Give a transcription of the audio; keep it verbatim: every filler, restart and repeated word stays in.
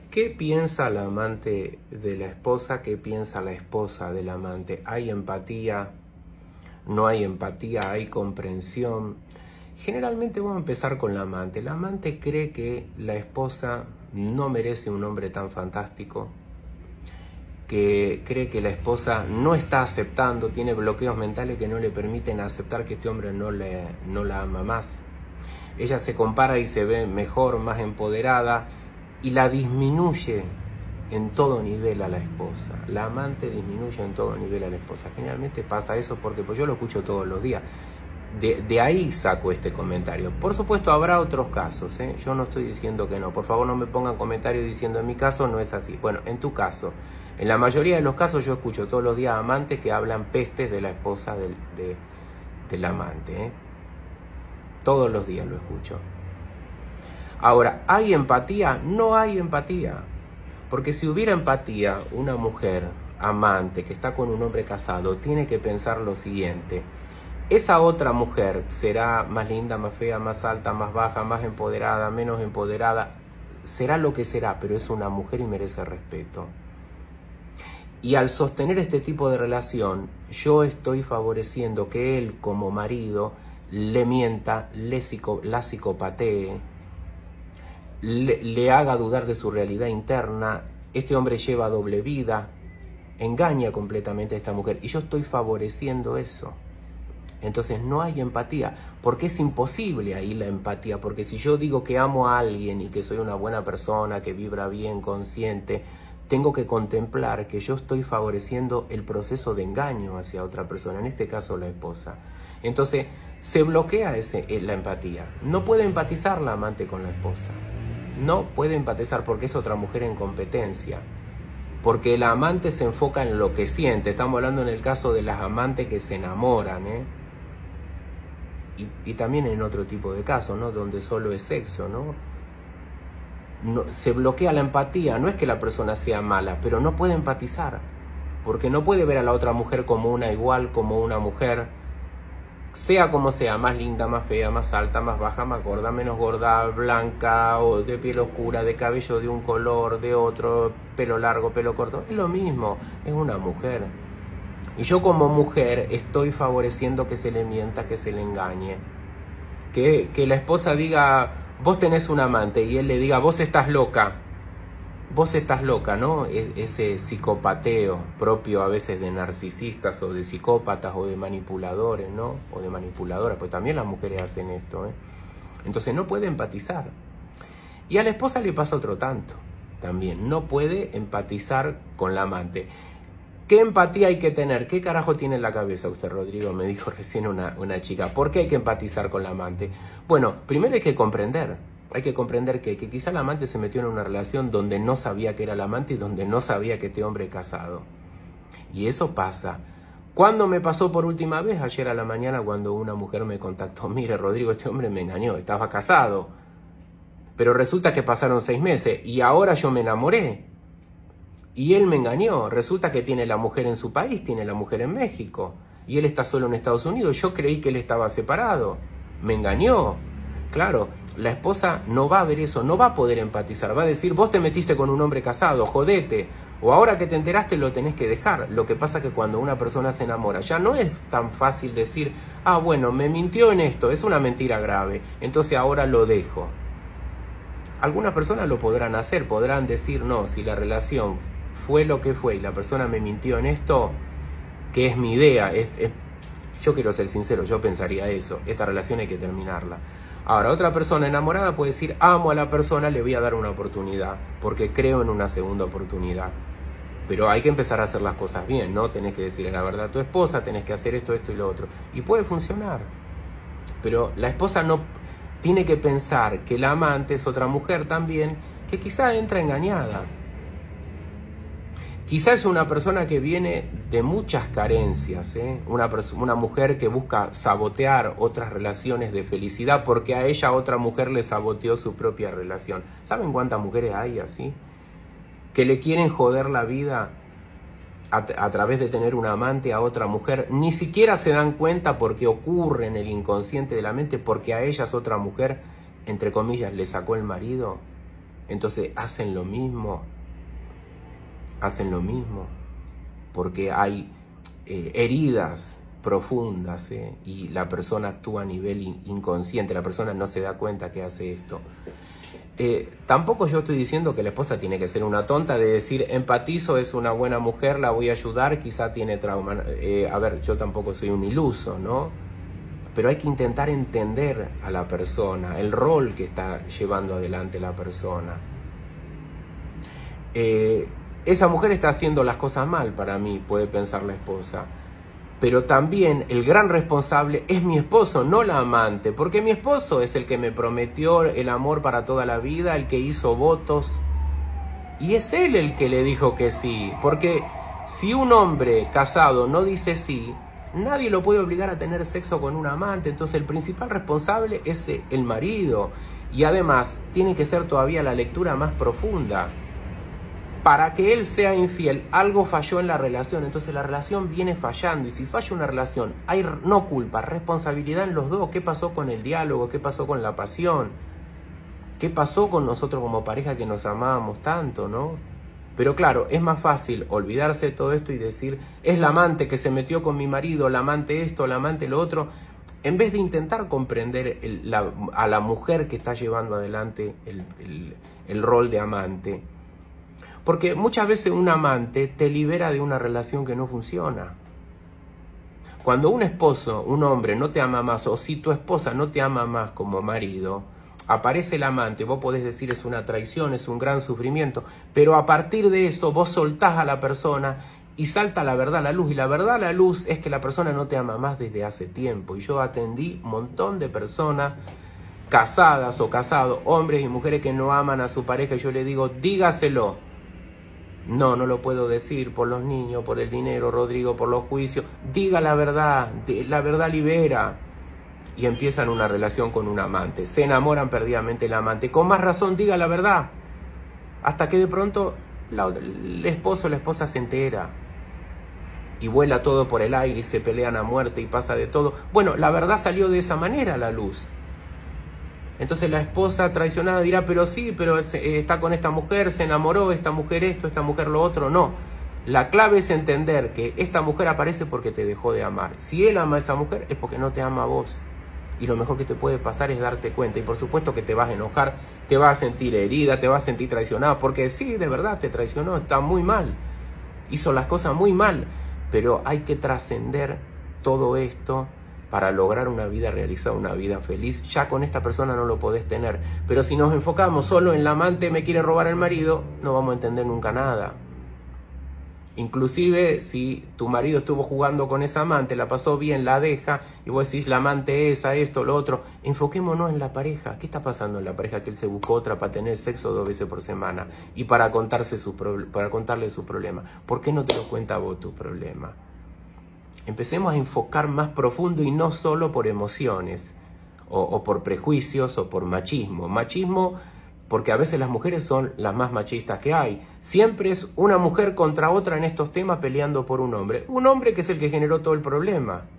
¿Qué piensa la amante de la esposa? ¿Qué piensa la esposa del amante? ¿Hay empatía? ¿No hay empatía? ¿Hay comprensión? Generalmente vamos a empezar con la amante. La amante cree que la esposa no merece un hombre tan fantástico, que cree que la esposa no está aceptando, tiene bloqueos mentales que no le permiten aceptar que este hombre no, le, no la ama más. Ella se compara y se ve mejor, más empoderada, y la disminuye en todo nivel a la esposa. La amante disminuye en todo nivel a la esposa. Generalmente pasa eso porque pues yo lo escucho todos los días. De, de ahí saco este comentario. Por supuesto habrá otros casos, ¿eh? Yo no estoy diciendo que no. Por favor no me pongan comentarios diciendo en mi caso no es así. Bueno, en tu caso, en la mayoría de los casos yo escucho todos los días amantes que hablan pestes de la esposa del, de, del amante, ¿eh? Todos los días lo escucho. Ahora, ¿hay empatía? No hay empatía. Porque si hubiera empatía, una mujer amante que está con un hombre casado tiene que pensar lo siguiente: esa otra mujer será más linda, más fea, más alta, más baja, más empoderada, menos empoderada, será lo que será, pero es una mujer y merece respeto. Y al sostener este tipo de relación, yo estoy favoreciendo que él como marido le mienta, le psico, la psicopatee, le, le haga dudar de su realidad interna. Este hombre lleva doble vida, engaña completamente a esta mujer y yo estoy favoreciendo eso. Entonces no hay empatía, porque es imposible ahí la empatía, porque si yo digo que amo a alguien y que soy una buena persona, que vibra bien, consciente, tengo que contemplar que yo estoy favoreciendo el proceso de engaño hacia otra persona, en este caso la esposa. Entonces se bloquea ese, la empatía. No puede empatizar la amante con la esposa. No puede empatizar porque es otra mujer en competencia. Porque la amante se enfoca en lo que siente. Estamos hablando en el caso de las amantes que se enamoran, ¿eh? Y, y también en otro tipo de casos, ¿no? Donde solo es sexo, ¿no? No, se bloquea la empatía. No es que la persona sea mala, pero no puede empatizar. Porque no puede ver a la otra mujer como una igual, como una mujer, sea como sea, más linda, más fea, más alta, más baja, más gorda, menos gorda, blanca, o de piel oscura, de cabello de un color, de otro, pelo largo, pelo corto. Es lo mismo, es una mujer. Y yo como mujer estoy favoreciendo que se le mienta, que se le engañe. Que, que la esposa diga, vos tenés un amante, y él le diga, vos estás loca. Vos estás loca, ¿no? Ese psicopateo propio a veces de narcisistas o de psicópatas o de manipuladores, ¿no? O de manipuladoras, pues también las mujeres hacen esto, ¿eh? Entonces no puede empatizar. Y a la esposa le pasa otro tanto también. No puede empatizar con la amante. ¿Qué empatía hay que tener? ¿Qué carajo tiene en la cabeza usted, Rodrigo? Me dijo recién una, una chica. ¿Por qué hay que empatizar con la amante? Bueno, primero hay que comprender. Hay que comprender que, que quizá la amante se metió en una relación donde no sabía que era la amante y donde no sabía que este hombre es casado. Y eso pasa. ¿Cuándo me pasó por última vez? Ayer a la mañana cuando una mujer me contactó. Mire, Rodrigo, este hombre me engañó, estaba casado. Pero resulta que pasaron seis meses y ahora yo me enamoré. Y él me engañó. Resulta que tiene la mujer en su país, tiene la mujer en México. Y él está solo en Estados Unidos. Yo creí que él estaba separado. Me engañó. Claro, la esposa no va a ver eso, no va a poder empatizar, va a decir, vos te metiste con un hombre casado, jodete, o ahora que te enteraste lo tenés que dejar. Lo que pasa que cuando una persona se enamora, ya no es tan fácil decir, ah, bueno, me mintió en esto, es una mentira grave, entonces ahora lo dejo. Algunas personas lo podrán hacer, podrán decir, no, si la relación fue lo que fue y la persona me mintió en esto, que es mi idea, es, es, yo quiero ser sincero, yo pensaría eso, esta relación hay que terminarla. Ahora, otra persona enamorada puede decir, amo a la persona, le voy a dar una oportunidad, porque creo en una segunda oportunidad. Pero hay que empezar a hacer las cosas bien, ¿no? Tenés que decirle la verdad a tu esposa, tenés que hacer esto, esto y lo otro. Y puede funcionar. Pero la esposa no tiene que pensar que la amante es otra mujer también, que quizá entra engañada. Quizá es una persona que viene de muchas carencias, ¿eh? Una, una mujer que busca sabotear otras relaciones de felicidad porque a ella otra mujer le saboteó su propia relación. ¿Saben cuántas mujeres hay así? Que le quieren joder la vida a, a través de tener un amante a otra mujer. Ni siquiera se dan cuenta porque ocurre en el inconsciente de la mente porque a ellas otra mujer, entre comillas, le sacó el marido. Entonces hacen lo mismo, hacen lo mismo, porque hay eh, heridas profundas, ¿eh? Y la persona actúa a nivel in inconsciente, la persona no se da cuenta que hace esto. Eh, tampoco yo estoy diciendo que la esposa tiene que ser una tonta de decir empatizo, es una buena mujer, la voy a ayudar, quizá tiene trauma. Eh, a ver, yo tampoco soy un iluso, ¿no? Pero hay que intentar entender a la persona, el rol que está llevando adelante la persona. Eh, esa mujer está haciendo las cosas mal para mí, puede pensar la esposa. Pero también el gran responsable es mi esposo, no la amante, porque mi esposo es el que me prometió el amor para toda la vida, el que hizo votos, y es él el que le dijo que sí, porque si un hombre casado no dice sí, nadie lo puede obligar a tener sexo con un amante. Entonces el principal responsable es el marido, y además tiene que ser todavía la lectura más profunda. Para que él sea infiel, algo falló en la relación, entonces la relación viene fallando, y si falla una relación, hay no culpa, responsabilidad en los dos. ¿Qué pasó con el diálogo? ¿Qué pasó con la pasión? ¿Qué pasó con nosotros como pareja que nos amábamos tanto, no? Pero claro, es más fácil olvidarse de todo esto y decir, es la amante que se metió con mi marido, la amante esto, la amante lo otro, en vez de intentar comprender el, la, a la mujer que está llevando adelante el, el, el rol de amante. Porque muchas veces un amante te libera de una relación que no funciona. Cuando un esposo, un hombre, no te ama más, o si tu esposa no te ama más como marido, aparece el amante, vos podés decir es una traición, es un gran sufrimiento, pero a partir de eso vos soltás a la persona y salta la verdad a la luz. Y la verdad a la luz es que la persona no te ama más desde hace tiempo. Y yo atendí un montón de personas casadas o casados, hombres y mujeres que no aman a su pareja, y yo le digo, dígaselo. No, no lo puedo decir por los niños, por el dinero, Rodrigo, por los juicios. Diga la verdad, la verdad libera. Y empiezan una relación con un amante. Se enamoran perdidamente del amante. Con más razón, diga la verdad. Hasta que de pronto la, el esposo o la esposa se entera. Y vuela todo por el aire y se pelean a muerte y pasa de todo. Bueno, la verdad salió de esa manera a la luz. Entonces la esposa traicionada dirá, pero sí, pero está con esta mujer, se enamoró, esta mujer esto, esta mujer lo otro. No, la clave es entender que esta mujer aparece porque te dejó de amar. Si él ama a esa mujer es porque no te ama a vos. Y lo mejor que te puede pasar es darte cuenta. Y por supuesto que te vas a enojar, te vas a sentir herida, te vas a sentir traicionada. Porque sí, de verdad te traicionó, está muy mal. Hizo las cosas muy mal. Pero hay que trascender todo esto para lograr una vida realizada, una vida feliz. Ya con esta persona no lo podés tener. Pero si nos enfocamos solo en la amante me quiere robar el marido, no vamos a entender nunca nada. Inclusive si tu marido estuvo jugando con esa amante, la pasó bien, la deja, y vos decís la amante esa, esto, lo otro, enfoquémonos en la pareja. ¿Qué está pasando en la pareja? Que él se buscó otra para tener sexo dos veces por semana y para, contarse su para contarle su problema. ¿Por qué no te lo cuenta vos tu problema? Empecemos a enfocar más profundo y no solo por emociones o, o por prejuicios o por machismo. Machismo porque a veces las mujeres son las más machistas que hay. Siempre es una mujer contra otra en estos temas peleando por un hombre. Un hombre que es el que generó todo el problema.